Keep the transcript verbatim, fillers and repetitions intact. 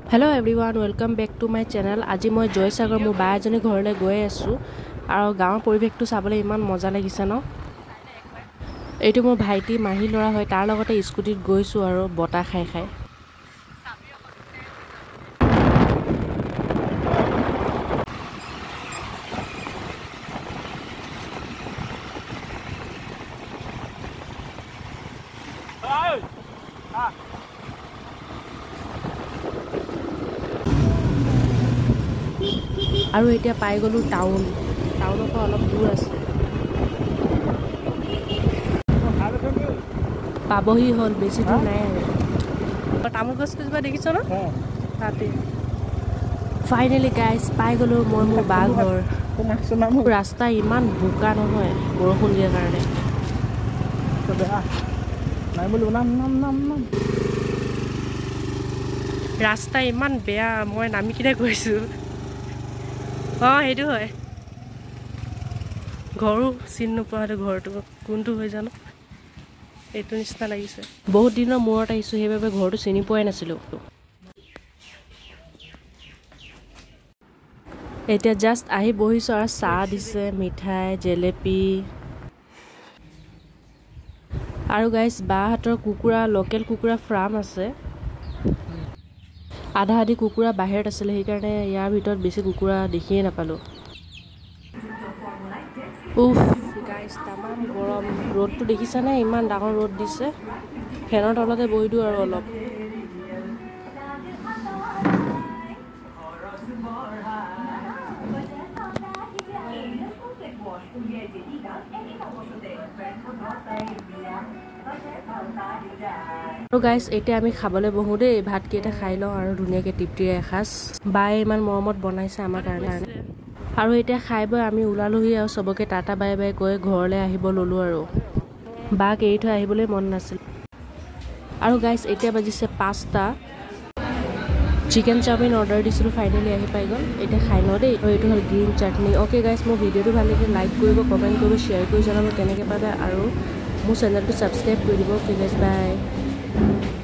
Hello everyone, welcome back to my channel. আজি মই জয়সাগৰ মোৰ বাই এজনী ঘৰলৈ গৈ আছো আৰু গাঁৱৰ পৰিৱেশটো চাবলৈ ইমান মজা লাগিছে ন। এইটো মোৰ ভাইটি মাহী লৰা হয়, তাৰ লগতে স্কুটিত গৈছো আৰু বটা খাই খাই। আৰু এতিয়া পাই গলো টাউন টাউনৰ পৰা অলপ দূৰ আছে পাবহি হল বেছি দূৰ নাই আৰু তামোল গছ কিবা দেখিছ ন তাতে ফাইনেলি গাইজ পাই গলো মই মোৰ বা ঘৰ ৰাস্তা ইমান বোকা নহয় বৰষুণ দিয়াৰ কাৰণে ৰাস্তা ইমান বেয়া মই নামি কিনে গৈছো অ সেইটো হয় ঘৰো চিন নোপোৱা হলে ঘৰটো কোনটো হৈ জানো এইটো নিচিনা লাগিছে বহুত দিনৰ মূৰত আহিছো সেইবাবে ঘৰটো চিনি পোৱাই নাছিলো এতিয়া জাষ্ট আহি বহিছো আৰু চাহ দিছে মিঠাই জেলেপি আৰু গাইজ বাহাতৰ কুকুৰা লোকেল কুকুৰা ফাৰ্ম আছে আধা আধি কুকুৰা বাহিৰত আছিলে সেইকাৰণে ইয়াৰ ভিতৰত বেছি কুকুৰা দেখিয়ে নাপালো উফ গাইজ তামাম গৰম ৰ'দটো দেখিছানে ইমান ডাঙৰ ৰ'দ দিছে ফেনৰ তলতে বহি দিওঁ আৰু অলপ আৰু গাইজ এতিয়া আমি খাবলৈ বহো দেই ভাত কেইটা খাই লওঁ আৰু ধুনীয়াকৈ তৃপ্তিৰে এসাঁজ বায়ে ইমান মৰমত বনাইছে আমাৰ কাৰণে আৰু এতিয়া খাই বৈ আমি ওলালোহি আৰু চবকে টাটা বাই বাই কৈ ঘৰলৈ আহিব ল'লো আৰু বাক এৰি থৈ আহিবলৈ মন নাছিল আৰু গাইজ এতিয়া বাজিছে পাঁচটা চিকেন চাওমিন অৰ্ডাৰ দিছিলোঁ ফাইনেলি আহি পাই গ'ল এতিয়া খাই লওঁ দেই আৰু এইটো হ'ল গ্ৰীণ চাটনি অ'কে গাইজ মোৰ ভিডিঅ'টো ভাল লাগিলে লাইক কৰিব কমেণ্ট কৰিব শ্বেয়াৰ কৰি জনাব কেনেকৈ পালে আৰু মোৰ চেনেলটো ছাবস্ক্ৰাইব কৰি দিব অ'কে গাইজ বাই